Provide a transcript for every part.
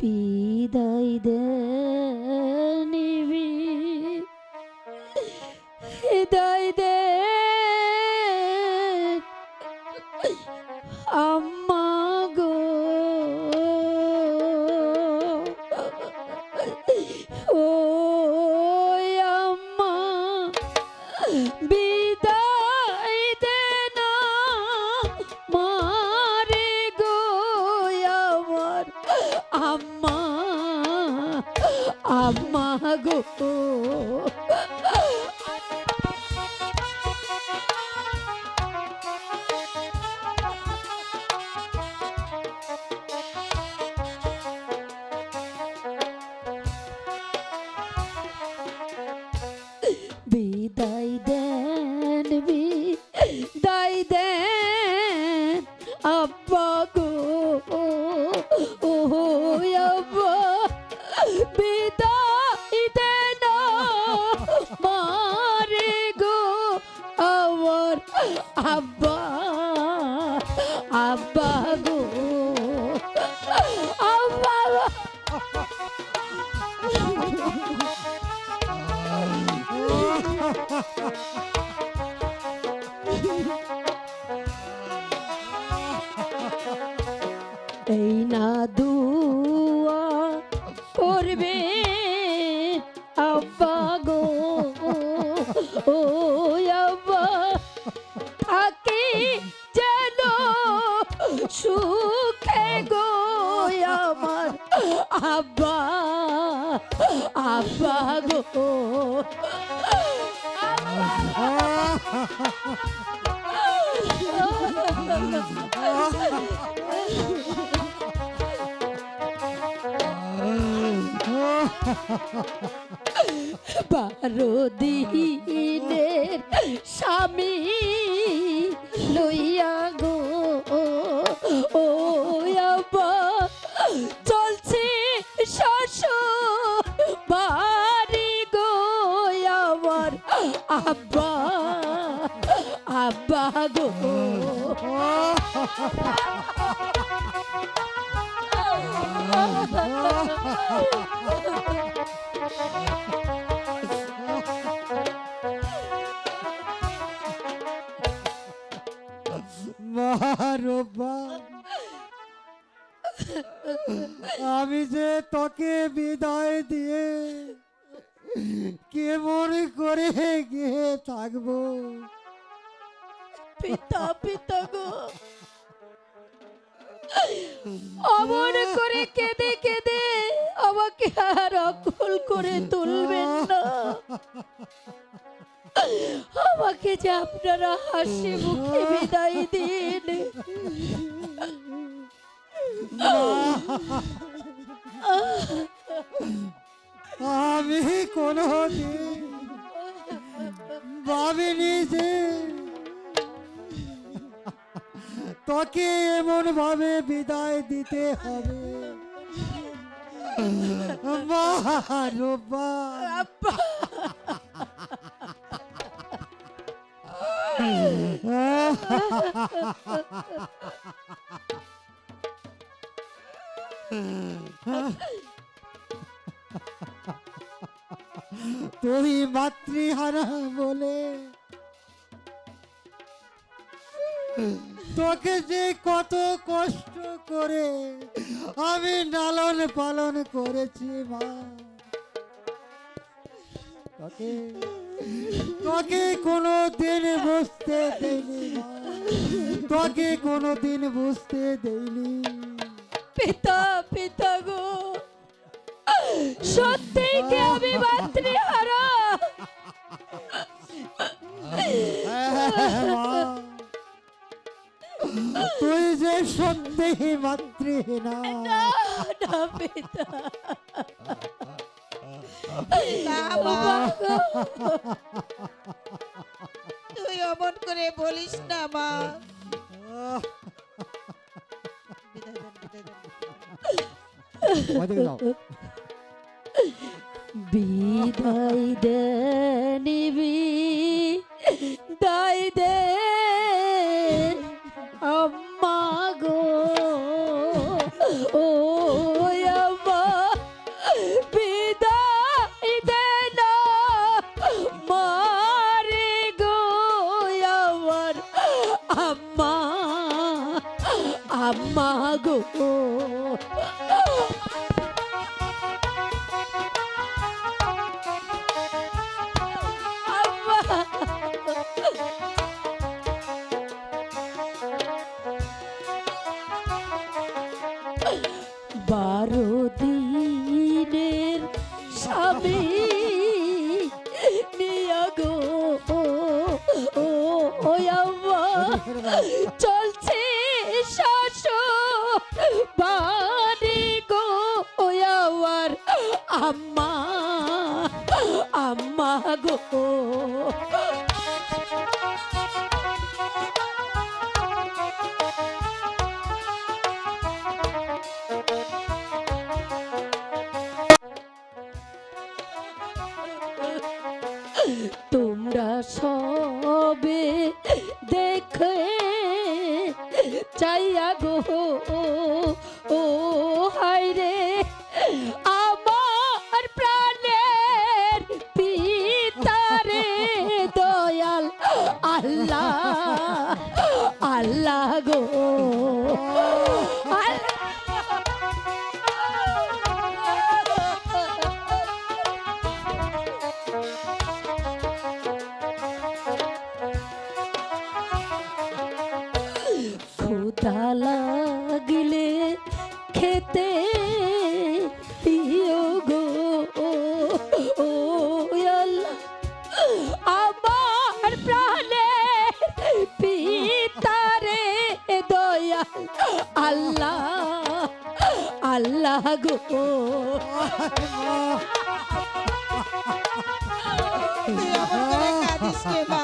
বিদায় দে নিবি হৃদয় দে আম্মা গো ও আম্মা বিদায় দে না মারে গো আমার আম্মা আম্মা গো বিদায় দেন বিদায় দেন আব্বা গো ও আব্বা বিদায় দেন মারে গো আমার আব্বা আব্বা গো আব্বা এই না দুয়া করবে আব্বা গো ও আব্বা আকে যেন সুখে গো আমার আব্বা আব্বা গো বারো দিনের স্বামী লইয়া গো ও আব্বা চলছে শ্বশুর বাড়ি গো আমার আব্বা আব্বা গো আমি যে তোকে বিদায় দিয়ে কেমন করে গিয়ে থাকবো পিতা পিতা গো অমন করে কেঁদে কেঁদে আমাকে আর আকুল করে তুলবেন না আমাকে যে আপনারা হাসি মুখে বিদায় দিন আমি কোনদিন ভাবিনি যে তোকে এমন ভাবে বিদায় দিতে হবে মা তুমি মাতৃহারা বলে তোকে যে কত কষ্ট করে আমি লালন পালন করেছি মা তোকে তোকে কোনো দিন বুঝতে দেইনি মা তোকে কোনো দিন বুঝতে দেইনি পিতা পিতা গো সত্যি কি আমি মাতৃহারা তুই যে সত্যি মাতৃহীনা না না পিতা তুই অমন করে বলিস না মা বিদায় দে নিবি দায় দে আম্মা গো ও আম্মা বারো দিনের স্বামী নিয়া গো ও আম্মা চলছে শ্বশুর বাড়ি গো আমার আম্মা আম্মা গো তোমরা সবে দেখে চাইয়া গো ও হায় রে আমার প্রাণের পিতারে দয়াল আল্লাহ আল্লাহ গো ক্ষুধা লাগিলে খেতে দিও গো ও আল্লাহ আমার প্রাণে পিতারে দয়াল আল্লাহ আল্লাহ গো তুই অমন করে কাঁদিস রে মা।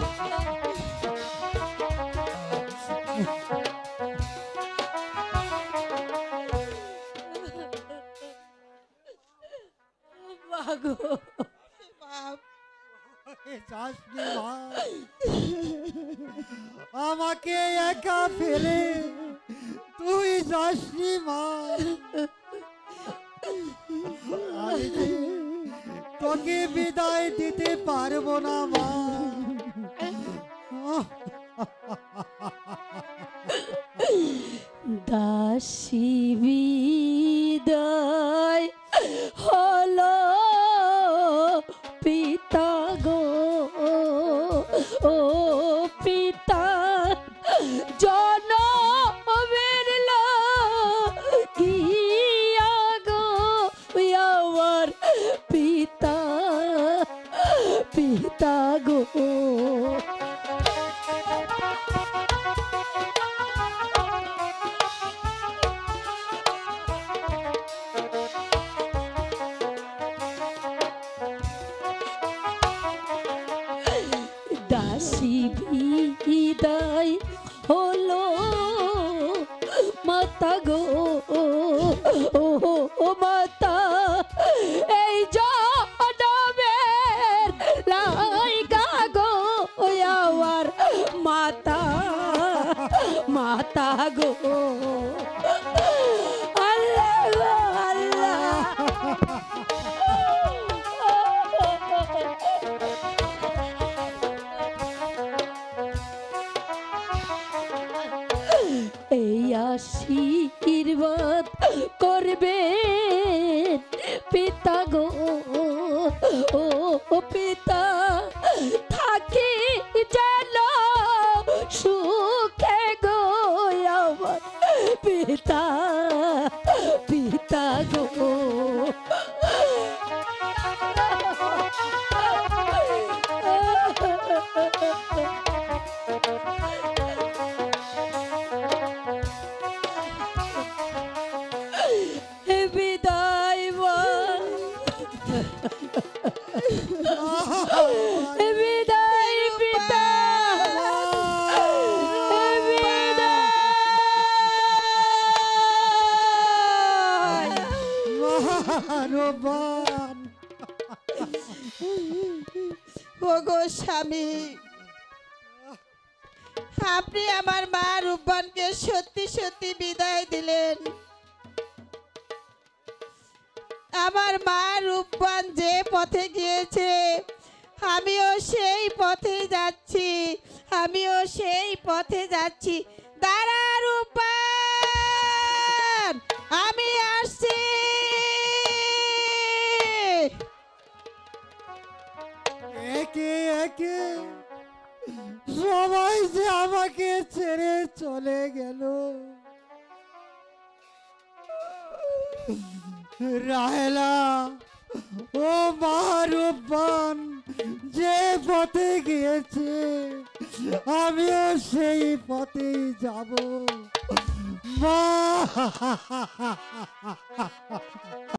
মাগো বাপ, যাসনি মা, আমাকে একা ফেলে তুই যাসনি মা। আমি যে তোকে বিদায় দিতে পারবো না মা। দাসী বিদায় হলো পিতা গো ও পিতা জনমের লাগিয়া গো আমার পিতা পিতা গো দাসী বিদায় হলো মাতা গো ও মাতা এই জনমের লাইগা গো আমার মাতা মাতা গো আল্লাহ গো, আল্লাহ এই আশীর্বাদ করবে পিতা গো ও পিতা থাকি যেন সুখে গো আমার পিতা পিতা গো বিদায় মা বিদায় পিতা বিদায় মারবান ওগো স্বামী, আপনি আমার মা রূপবানকে সত্যি সত্যি বিদায় দিলেন। আমার মা রূপবান যে পথে গিয়েছে আমিও সেই পথে যাচ্ছি, আমিও সেই পথে যাচ্ছি। দাঁড়া রূপবান, রাহেলা, ও মা রূপবান যে পথে গিয়েছে আমিও সেই পথেই যাব মা।